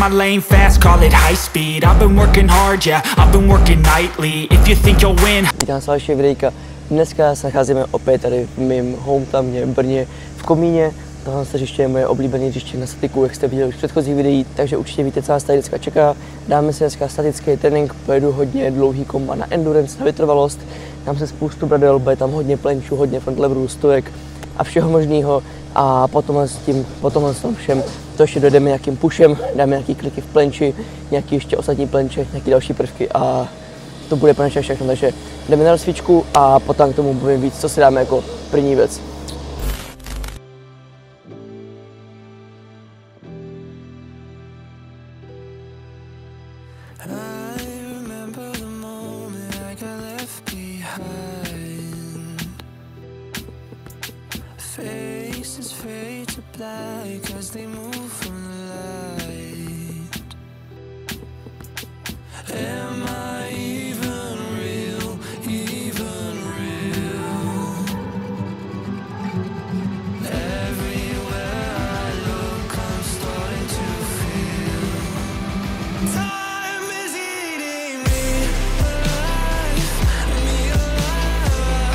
my lane fast, call it high speed. I've been working hard, yeah, I've been working nightly. If you think you'll win. Vítám se vaše videjka. Dneska se nacházíme opět tady v mém hometowně v Brně, v Komíně. Tohle hřiště je moje oblíbené hřiště na statiku, jak jste viděli už v předchozích videích, takže určitě víte, co nás tady dneska čeká. Dáme si dneska statický trénink, pojedu hodně dlouhý komba na endurance, na vytrvalost. Dám se spoustu bradel, bude tam hodně plenčů, hodně frontleverů, stojek a všeho možného. A potom s tím všem to ještě dojdeme nějakým pushem, dáme nějaký kliky v plenči, nějaký ještě ostatní plenče, nějaké další prvky a to bude pro naše všechno. Takže jdeme na rozcvičku a potom k tomu povím víc, co si dáme jako první věc. Faces fade to black as they move from the light. Am I even real, even real? Everywhere I look, I'm starting to feel time is eating me alive, me alive.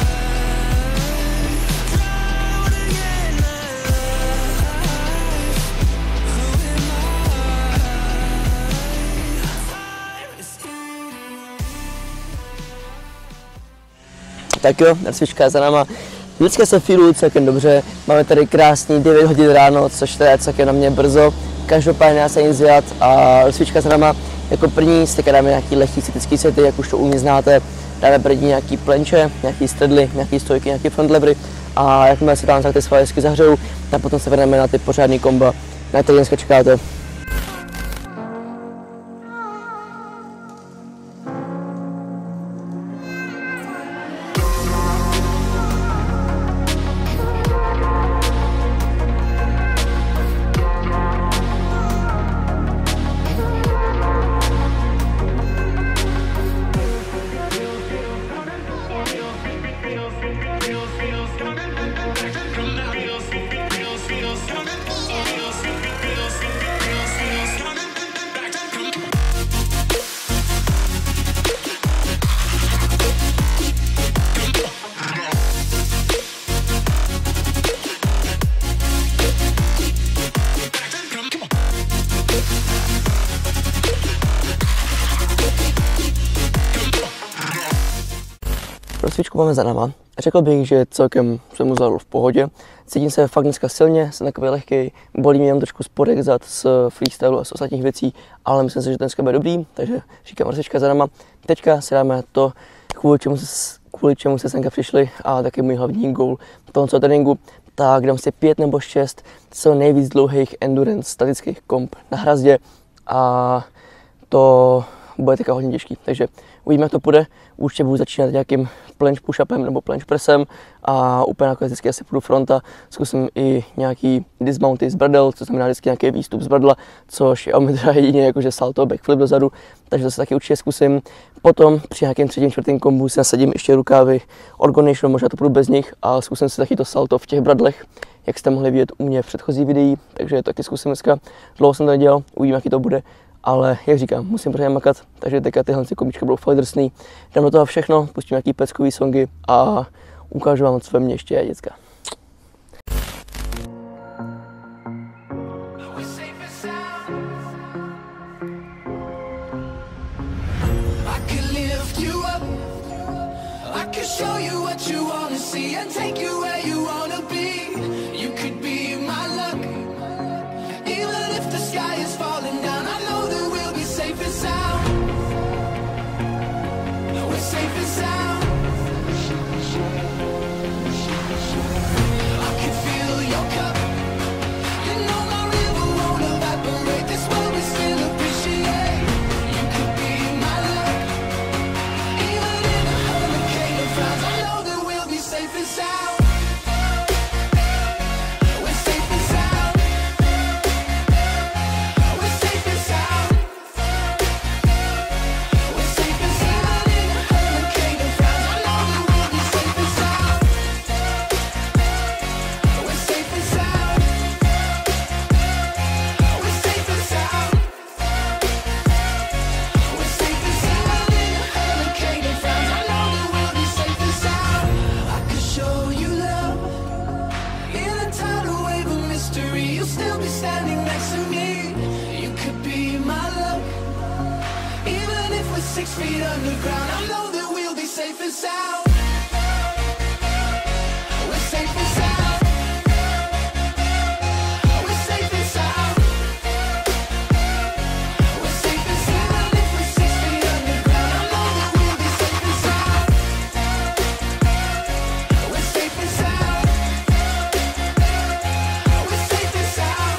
Drown again alive. Who am I? Time is eating me. Tak jo, rozcvička je za náma. Dneska se feeluji celkem dobře, máme tady krásný 9 hodin ráno, což teda je celkem na mě brzo. Každopádně já se nic dělat a rozcvička za náma. Jako první si dáme nějaký lehký cyclický sety, jak už to u mě znáte. Dáme první nějaký plenče, nějaký stredly, nějaký stojky, nějaký frontlevery a jakmile se tam tak ty svaly hezky zahřejou, tak potom se vrhneme na ty pořádný komba, na které dneska čekáte. Rozcvičku máme za náma. Řekl bych, že celkem jsem mu zvládl v pohodě. Cítím se fakt dneska silně, jsem takový lehký, bolí mě jenom trošku spodek zad z freestylu a z ostatních věcí, ale myslím si, že dneska bude dobrý, takže říkám rozcvička za náma. Teďka si dáme to, kvůli čemu se semka přišli a taky můj hlavní goal tohoto tréninku. Tak dám si 5 nebo 6 co nejvíc dlouhých endurance statických komp na hrazdě a to bude teďka hodně těžký, takže uvidíme, jak to půjde. Určitě budu začínat nějakým planche push-upem nebo planche pressem a úplně nakonec vždycky asi půjdu fronta. Zkusím i nějaký dismounty z bradel, co znamená vždycky nějaký výstup z bradla, což je teda jedině jakože salto, backflip dozadu, takže to se taky určitě zkusím. Potom při nějakém třetím, čtvrtém kombu si nasadím ještě rukávy Orgonation, možná to půjdu bez nich a zkusím si taky to salto v těch bradlech, jak jste mohli vidět u mě v předchozí videí, takže to taky zkusím dneska. Dlouho jsem to nedělal, uvidím, jaký to bude. Ale jak říkám, musím pořádně makat, takže teďka tyhle komíčka budou fakt drsný. Dám do toho všechno, pustím nějaký peckový songy a ukážu vám, co ve mně ještě je, děcka. 6 feet underground. I know that we'll be safe and sound. We're safe and sound. We're safe and sound. We're safe and sound. If we're 6 feet underground, I know that we'll be safe and sound. We're safe and sound. We're safe and sound.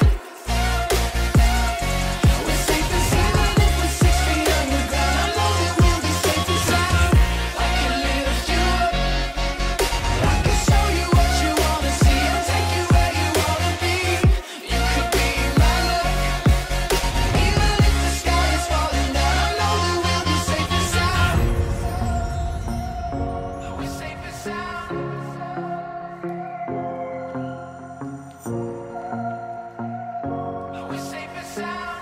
We're safe and sound. If we're 6 feet underground, I know that we'll be safe and sound. I can lift you up. I can show you what you wanna see and take you where you wanna be. You could be my luck. Even if the sky is falling down, I know that we'll be safe and sound. We're safe and sound. We're safe and sound.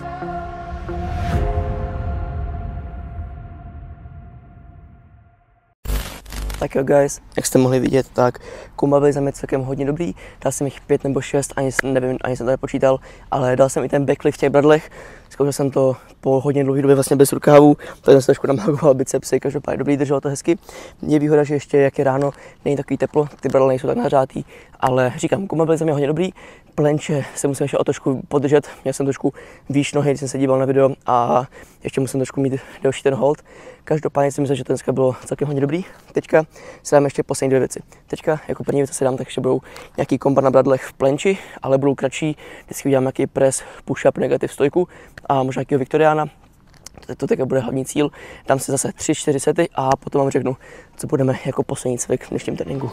Tak jo guys, jak jste mohli vidět, tak kumba byly za mě celkem hodně dobrý, dal jsem jich 5 nebo 6, nevím, ani jsem to nepočítal, ale dal jsem i ten backlift v těch bradlech, zkoušel jsem to po hodně dlouhé době vlastně bez rukávů, tak jsem se trošku namagoval bicepsy, každopádně dobrý, drželo to hezky. Je výhoda, že ještě jak je ráno, není takový teplo, ty bradle nejsou tak nahřátý, ale říkám, kumba byly za mě hodně dobrý, plenče se musím ještě o trošku podržet, měl jsem trošku výš nohy, když jsem se díval na video a ještě musím trošku mít delší ten hold. Každopádně si myslím, že dneska bylo celkem hodně dobrý. Teďka si dám ještě poslední 2 věci. Teďka jako první věc, co si dám, tak ještě budou nějaký komba na bradlech v plenči, ale budou kratší. Vždycky udělám nějaký press, push-up, negativ stojku a možná nějakého Viktoriána. To teďka bude hlavní cíl. Dám si zase 3-4 sety a potom vám řeknu, co budeme jako poslední cvik v dnešním tréninku.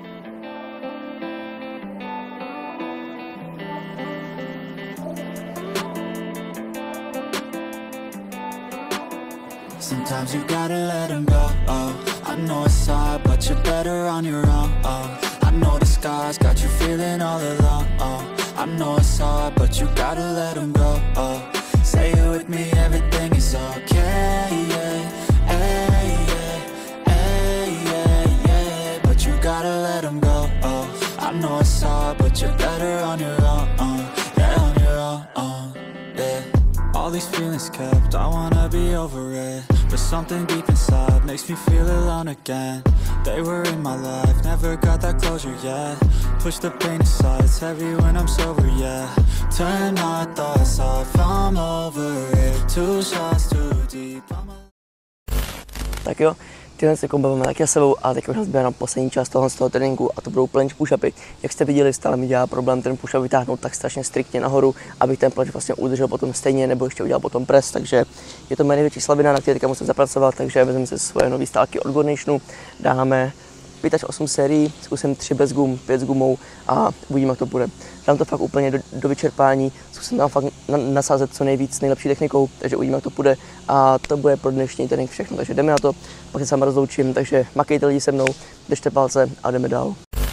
Sometimes you gotta let them go. Oh, I know it's hard, but you're better on your own. Oh, I know the scars got you feeling all alone. Oh, I know it's hard, but you gotta let them go. Oh, say it with me, everything is okay. Yeah, hey, yeah, hey, yeah, yeah. But you gotta let them go. Oh, I know it's hard, but you're better on your own. Yeah, on your own. Yeah. All these feelings kept, I wanna be over it, but something deep inside makes me feel alone again. They were in my life, never got that closure yet. Push the pain aside, it's heavy when I'm sober, yeah. Turn my thoughts off, I'm over it. 2 shots too deep, Tak jo, tyhle se komba máme taky za sebou a teď už nás na poslední část z toho tréninku a to budou planche push-upy. Jak jste viděli, stále mi dělá problém ten push-up vytáhnout tak strašně striktně nahoru, abych ten planche vlastně udržel potom stejně nebo ještě udělal potom press, takže je to moje největší slabina, na které teďka musím zapracovat, takže vezmeme si svoje nové stálky od Gornationu, dáme 5 až 8 sérií, zkusím 3 bez gum, 5 s gumou a uvidíme, jak to bude. Dám to fakt úplně do vyčerpání, zkusím tam fakt nasázet co nejvíc, nejlepší technikou, takže uvidíme, jak to bude a to bude pro dnešní trénink všechno, takže jdeme na to, pak se s vámi rozloučím, takže makejte lidi se mnou, držte palce a jdeme dál.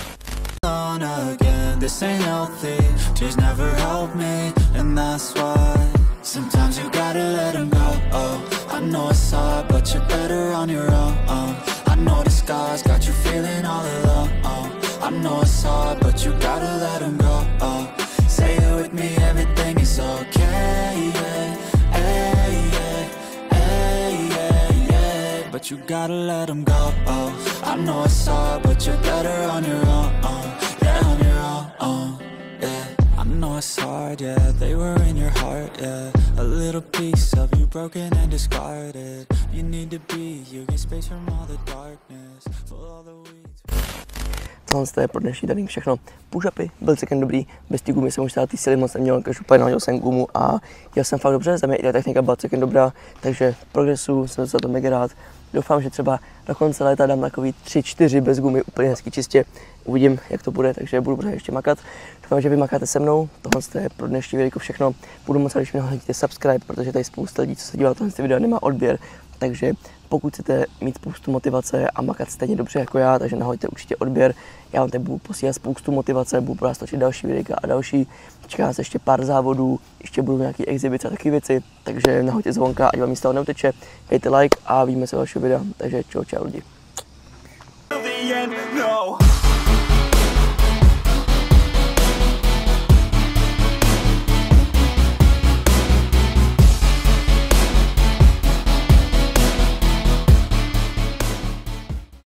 Sometimes you gotta let them go. Oh, I know it's hard, but you're better on your own. I know the scars got you feeling all alone. Oh, I know it's hard, but you gotta let them go. Oh, say it with me, everything is okay. Yeah, hey, yeah, hey, yeah, yeah. But you gotta let them go. Oh, I know it's hard, but you're better on your own. Yeah, on your own. Yeah. I know it's hard, yeah, they were in your heart, yeah. A little piece of you broken and discarded. You need to be, you get space from all the darkness. Full all the weeds. Tohle je pro dnešní trénink všechno. Push-upy byl celkem dobrý, bez té gumy jsem už ty síly moc neměl, každopádně nahodil jsem gumu a dělal jsem fakt dobře, za mě i ta technika byla celkem dobrá, takže progresu jsem za to mega rád. Doufám, že třeba do konce léta dám takový 3-4 bez gumy, úplně hezky čistě. Uvidím, jak to bude, takže budu pořád ještě makat. Doufám, že vy makáte se mnou. Tohle je pro dnešní video všechno. Budu moc rád, když mi nahodíte subscribe, protože tady spousta lidí, co se dívá na tohle video, nemá odběr. Takže pokud chcete mít spoustu motivace a makat stejně dobře jako já, takže nahoďte určitě odběr. Já vám teď budu posílat spoustu motivace, budu pro vás točit další videa a další. Čeká se ještě pár závodů, ještě budou nějaký exibice a takové věci, takže nahoďte zvonka, ať vám nic z toho neuteče. Dejte like a vidíme se v dalšího videa, takže čau lidi.